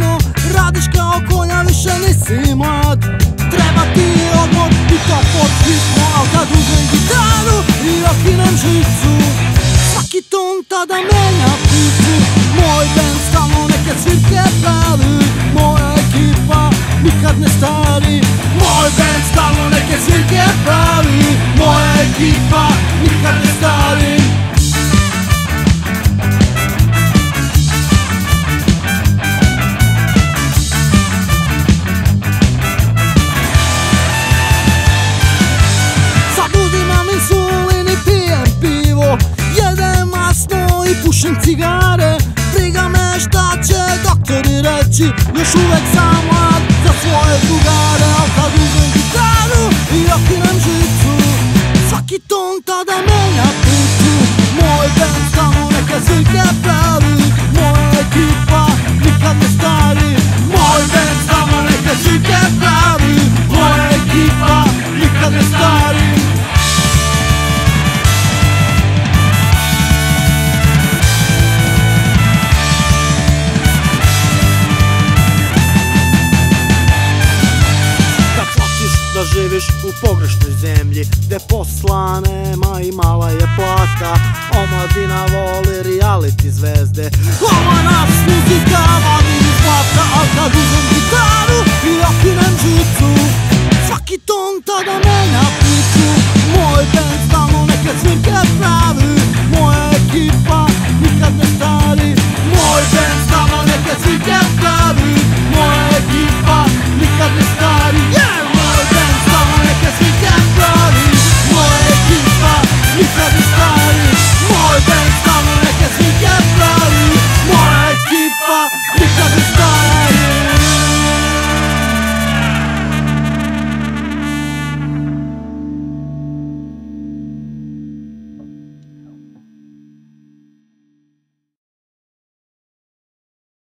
kasno, radiš kao konja, više nisi mlad. Treba ti odmor i to pod hitno, al kad uzmem gitaru i okinem žicu, svaki ton tada menja priču. Moj band stalno neke svirke pravi, moja ekipa nikad ne stari. Moj band stalno neke svirke pravi, moja ekipa nikad ne stari. Pušim cigare, briga me šta će doktori reći, još uvek sam mlad za svoje drugare. Al kad uzmem gitaru i okinem žicu, svaki ton tada menja priču. Moj band stalno neke svirke pravi, moja ekipa nikad ne stari. Moj band stalno neke svirke pravi, moja ekipa nikad ne stari. Da živiš u pogrešnoj zemlji, gde posla nema i mala je plata. Omladina voli reality zvezde, ova nas muzika vadi iz blata.